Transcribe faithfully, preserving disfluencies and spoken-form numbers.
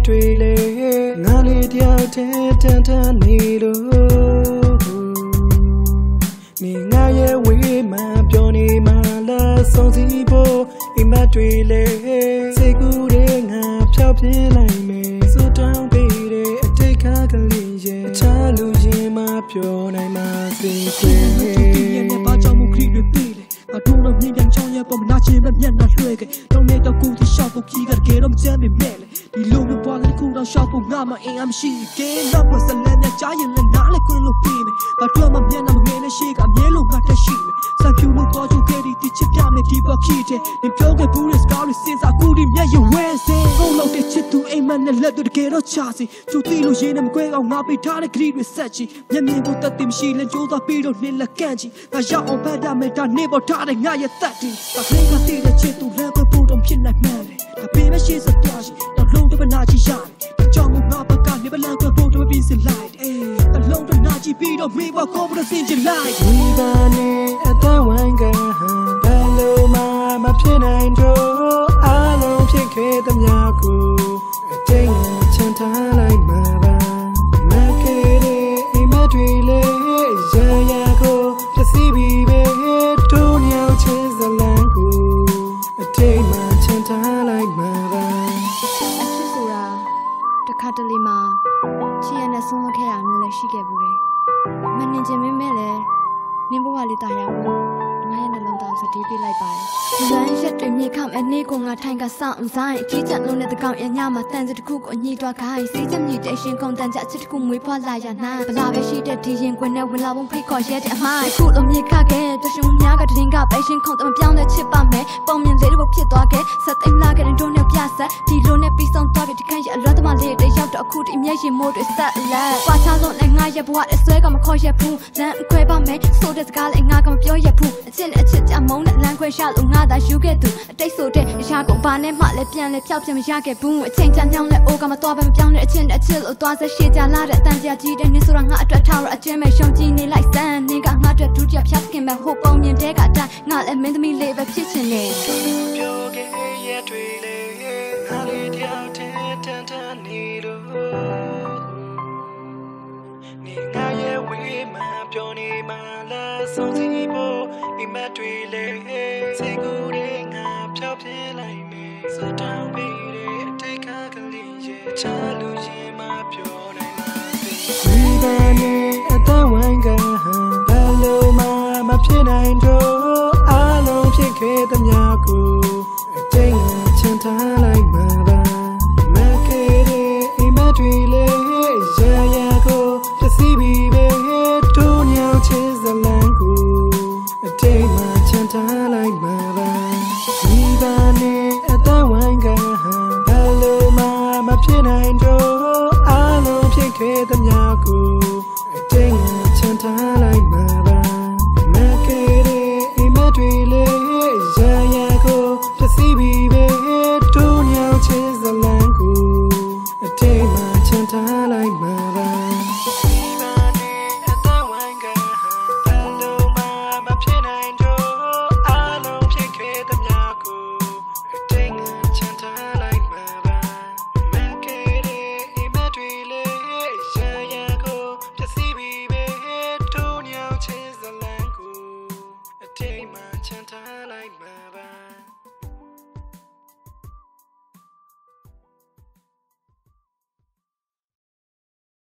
trele ngale diao te tan tan ni lo ni nga ye we ma pyo ni ma la song si bo ima trele se ku de nga phyaw pyin lai me so down pe de a tai kha ka lin ye cha lu yin ma pyo nai ma se kwe ye ne ba chao mu kri de pe le a tu lo ni yang chong ye pom na chin ba myan na hlwe ke tong ne to ku ti sha ko ki ga ke rom jam me me le di lo me bwa le ku do sha ko nga ma in am shi ke na bo sa le ne cha yin le na le kwin lo pe me ba tu ma myan na ma nge ne shi ga mye lo ga ta shi me sa pyu lo to ju ke di ti chit pya me di ba ki te ni pyo ke bu ris ka ri sin sa ku di mya ye we se go lo te chit tu ai man ne let tu de ke ro cha si chu ti lo yin ne ma kwe ka nga pi tha de kri de set chi myan myan ko tat tim shi le jo ta pi lo ni la kan chi ga ya on ba da me ta ne bo tha de nga ye tat ti ba kre ka ti de chit tu le ko bu dong phit nai man le ta pe me shi sa tya shi ta lo de ba na chi ya ta chong mo na ba ka ne ba la ko bu de bi sin lai eh ta lo de na chi pi do me ba ko bu de sin chi lai we ba ne a ta wan ga ba lo ma ma phit nai do a long phit khe ta mya ko a tai nga chan tha lai ma ba ma ke de ai ma twi le ya ya ko ta si bi be to nyao chin za lan ko a tai ma chan tha lai ma ba အချစ်ဆိုတာတခါတလေမှာချစ်ရနဲ့ဆုံးမခဲ့တာမျိုးလည်းရှိခဲ့ဘူးလေမမြင်ချင်မင်းမဲလေနင်းဘဝလေးတာရဖို့ငါရဲ့နှလုံးသားစတီးပေးလိုက်ပါတယ်လမ်းရက်တွေမြေခမ်အနေကိုငါထိုင်ကစောင့်ဆိုင်အကြီးကျယ်လုံးနဲ့တကောင်ရညမှာတန်စတစ်ခုကိုအညီတွားခိုင်းစီးချက်မြည်တဲ့ရှင်ကုန်တန်ကြအချစ်တစ်ခုမွေးဖွားလာရနာဘလာပဲရှိတဲ့ဒီရင်ကွင်းနဲ့ဝင်လာဖို့ဖိတ်ခေါ်ရဲတဲ့အမိုင်းခုလိုမြေခခဲ့တရှင်များကတရင်ကပဲရှင်ခုံတမပြောင်းတဲ့ချစ်ပါမယ်ပုံမြင်လေးတို့ဖြစ်သွားခဲ့ဆက်သိမ်းလာခဲ့တဲ့တို့နဲ့ပြဆက်ဒီလိုနဲ့ပြီးဆုံးသွားပြီဒီခန့်ရအလွတ်သမားလေးတွေရောက်တော့အခုဒီအမျက်ရင်မိုးတွေဆက်လက်ပွားချလို့နဲ့ငါရဲ့ဘဝအစွဲကမခေါ်ရဘူးလမ်းခွဲပါမယ်ဆိုတဲ့စကားလည်းငါကမပြောရဘူးအချစ်နဲ့အချစ်ကြမုန်းနဲ့လမ်းခွဲရှာလို့ငါသာယူခဲ့သူအတိတ်ဆိုတဲ့အရာကိုဘာနဲ့မှလည်းပြန်လည်းဖျောက်ပြမရခဲ့ဘူးအချိန်ချမ်းမြောင်းနဲ့အိုးကမသွားပဲမပြောင်းတဲ့အချင်းနဲ့အချစ်လို့သွားဆက်ရှည်ကြလာတဲ့အတန်ကြာကြီးတဲ့နင်းဆိုတာငါအတွက်ထားရအချင်းမဲ့ရှုံကြည့်နေလိုက်စမ်းနင်းကငါအတွက်ဒုတိယဖြတ်ခင်မဲ့ဟိုပုံမြင်တဲ့ကအတိုင်းငါလည်းမင်းသမီးလေးပဲဖြစ်ချင်နေပြောခဲ့ရဲ့တွေလေငါလေးတယောက်တည်းတန်တန်နေလို့နေငါရဲ့ဝေးမှပြောနေမှလားဆုံးစီဖို့အိမ်မက်တွေလေစိတ်ကူးတဲ့ငါဖြောက်ပြလိုက်မယ်စတောင်းပေးတဲ့အတိတ်ကကလေးရဲ့ချာလူရင်မပြောနိုင်ပါဘူးဝေးပါနေအသက်ဝိုင်းကဘယ်လိုမှမဖြစ်နိုင်တော့အားလုံးဖြစ်ခဲ့သမျှကိုအတိတ်ကချန်ထားလိုက်မှာပါမခဲ့တဲ့အိမ်မက်တွေလေရာရာကိုပစ္စည်းပြီးပဲတို့ညောင်ချစ်စလန်ကိုအတိတ်မှာချန်ထားလိုက်မှာပါဒီပါနဲ့အသက်ဝိုင်းကဘယ်လိုမှမဖြစ်နိုင်တော့အားလုံးဖြစ်ခဲ့သမျှကိုအတိတ်ကချန်ထားလိုက်မှာပါမခဲ့တဲ့အိမ်မက်တွေလေရာရာကိုပစ္စည်းပြီးပဲတို့ညောင်ချစ်စလန်ကိုအတိတ်မှာချန်ထားလိုက်မှာပါချန်ထားလိုက်မှာပါ